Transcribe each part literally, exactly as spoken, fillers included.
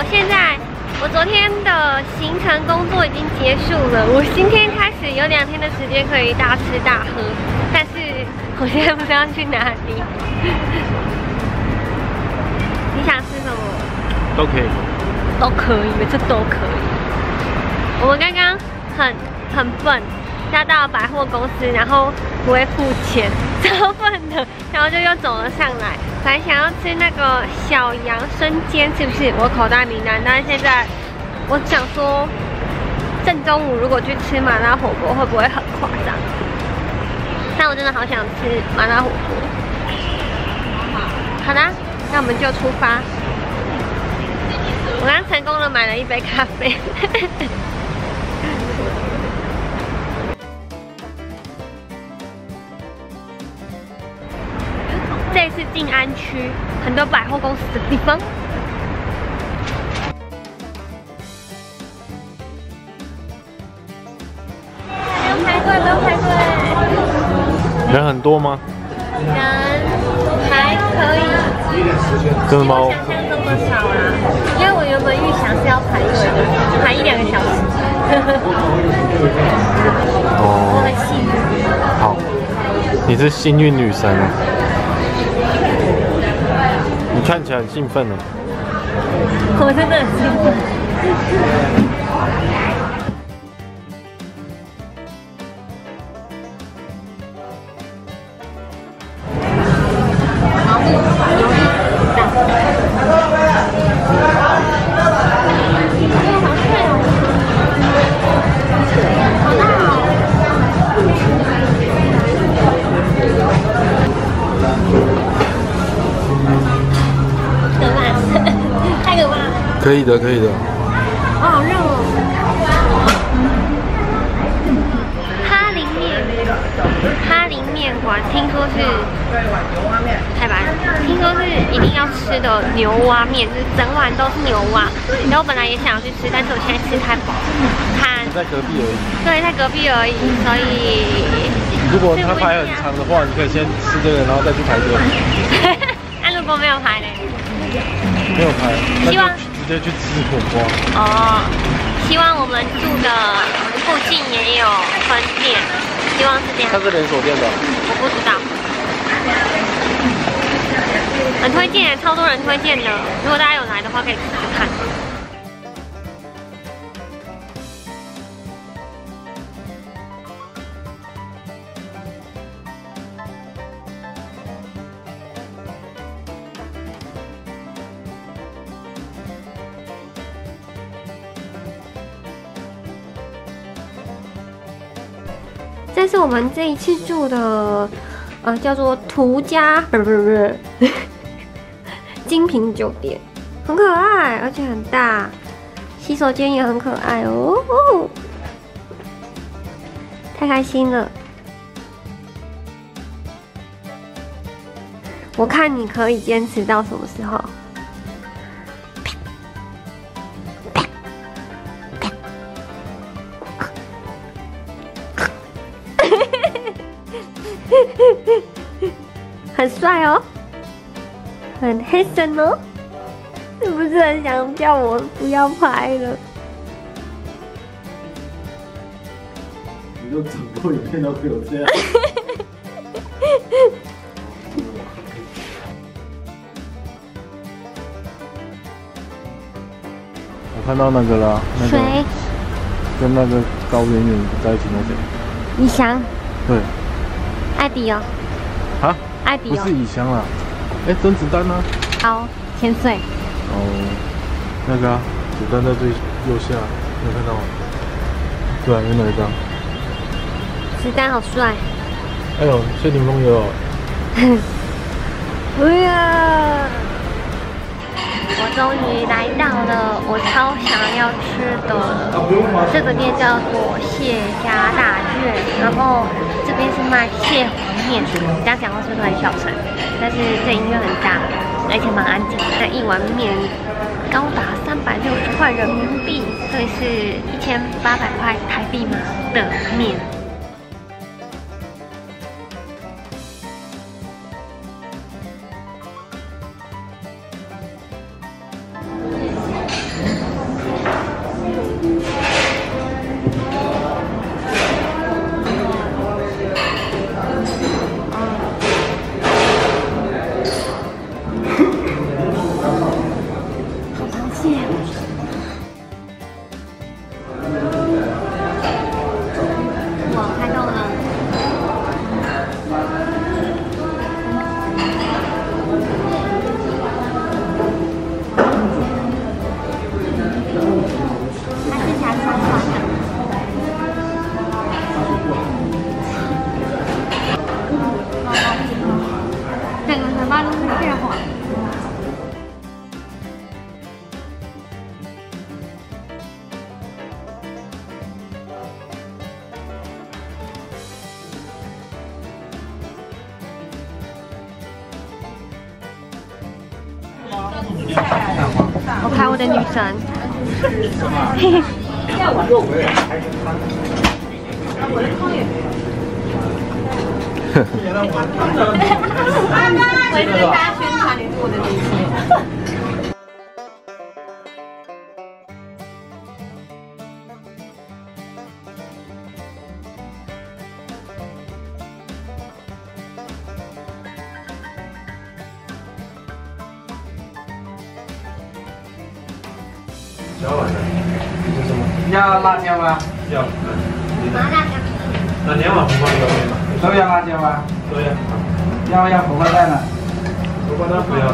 我现在，我昨天的行程工作已经结束了，我今天开始有两天的时间可以大吃大喝，但是我现在不知道去哪里。你想吃什么？ 都可以， 都可以，每次都可以。我们刚刚很很笨，要到百货公司，然后不会付钱，超笨的，然后就又走了上来。本来想要吃那个小羊生煎，是不是？我口袋名单，但是现在我想说，正中午如果去吃麻辣火锅，会不会很夸张？但我真的好想吃麻辣火锅。好的，那我们就出发。我刚成功的买了一杯咖啡。这是静安区很多百货公司的地方。不用排队，不用排队。 人很多吗？ 人还可以。 真的吗？ 比我想象中的少啦，因为我原本预想是要排队的，排一两个小时。 哦， 我很幸运。 好，你是幸运女神啊！你看起来很兴奋呢。 我真的很兴奋。 可以的，可以的。 哦，好热哦！哈林面，哈林面馆，听说是太白了，听说是一定要吃的牛蛙面，就是整碗都是牛蛙。然后我本来也想要去吃，但是我现在吃太饱，看在隔壁而已。 对，在隔壁而已，所以如果它排很长的话，你可以先吃这个，然后再去排队。 那、啊、如果没有排呢？ 没有排， 希望直接去吃火锅。 哦，希望我们住的附近也有分店，希望是这样。 它是连锁店的？ 我不知道，很推荐，超多人推荐的。如果大家有来的话，可以试试看。这是我们这一次住的，呃，叫做途家，不是不是不是，精品酒店，很可爱，而且很大，洗手间也很可爱哦，哦太开心了！我看你可以坚持到什么时候？很帅哦，很黑森哦，是不是很想叫我不要拍了？ 你就整部影片都给我这样。我看到那个了，那个谁？ 跟那个高圆圆在一起那谁？ 以翔。 对。 艾迪哦。 啊？ 艾迪哦。 不是以翔啦，哎，甄子丹呢？ 好，千岁。 哦，那个啊，子弹在最右下，你有看到吗？对啊，有哪一张？ 子弹好帅。 哎呦，谢霆锋也有。 哎呀！我终于来到了我超想要吃的，这个店叫做谢家大院，然后这边是卖蟹黄面，这样讲话是不是很小声？但是这音乐很大，而且蛮安静。那一碗面高达三百六十块人民币，所以是一千八百块台币嘛的面。 话。 我拍我的女神。嘿嘿。 我也跟大家宣传你是我的女神。 要辣椒吗？ 要。 麻辣香。 那两碗红花椒面吗？ 都要辣椒吗？ 都要。 要不要荷包蛋呢？ 荷包蛋不要。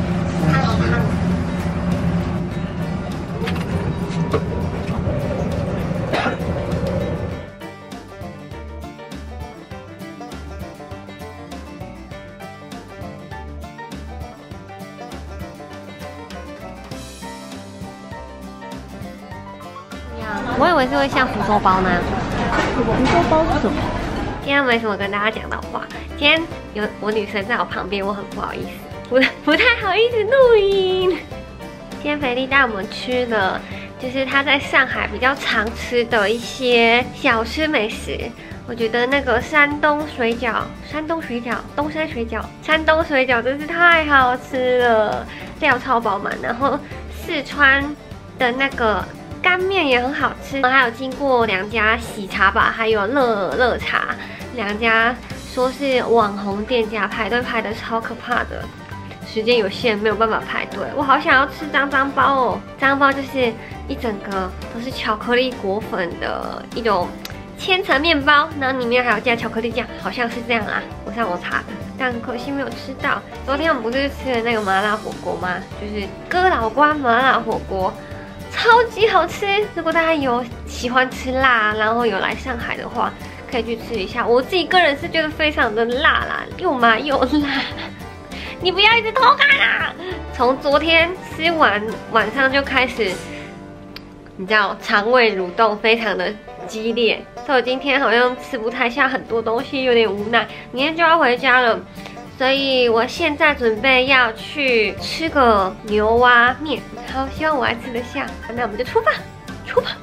我以为是会像福州包那样。 福州包是什么？ 今天没什么跟大家讲到话。今天有我女神在我旁边，我很不好意思，不不太好意思录音。今天肥力带我们吃的，就是她在上海比较常吃的一些小吃美食。我觉得那个山东水饺，山东水饺，东山水饺，山东水饺真是太好吃了，料超饱满。然后四川的那个干面也很好吃，还有经过两家喜茶吧，还有乐乐茶，两家说是网红店家，排队排的超可怕的，时间有限，没有办法排队。我好想要吃脏脏包哦，脏包就是一整个都是巧克力裹粉的一种千层面包，然后里面还有加巧克力酱，好像是这样啊，我上网查的，但可惜没有吃到。昨天我们不是吃了那个麻辣火锅吗？就是哥老关麻辣火锅。超级好吃！如果大家有喜欢吃辣，然后有来上海的话，可以去吃一下。我自己个人是觉得非常的辣啦，又麻又辣。你不要一直偷看啦！从昨天吃完晚上就开始，你知道肠胃蠕动非常的激烈，所以我今天好像吃不太下很多东西，有点无奈。明天就要回家了。所以我现在准备要去吃个牛蛙面，好，希望我还吃得下。那我们就出发，出发。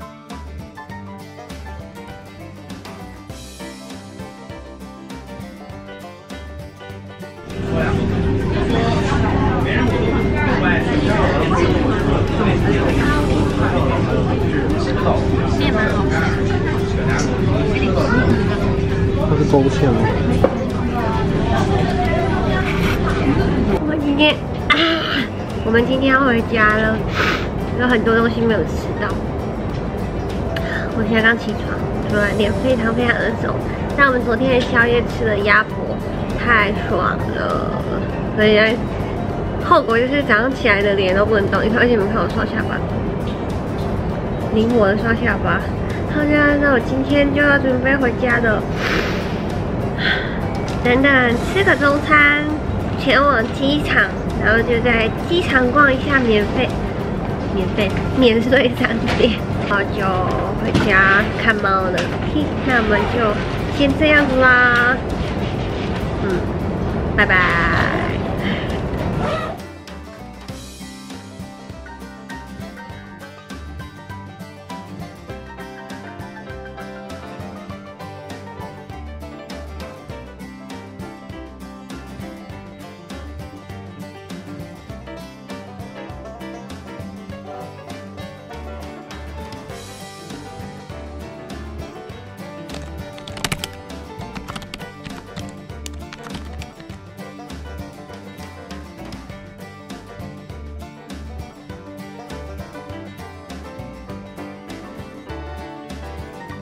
面蛮好吃， 它是勾芡吗？ 我们今天啊，我们今天要回家了，有很多东西没有吃到。我现在刚起床，突然脸非常非常的肿。但我们昨天的宵夜吃了鸭脖，太爽了。所以后果就是早上起来的脸都不能动，而且你们看我刷下巴，灵活的刷下巴。好的，那我今天就要准备回家了。等等，吃个中餐，前往机场，然后就在机场逛一下免费、免费、免税商店，然后就回家看猫了。OK， 那我们就先这样子啦，嗯，拜拜。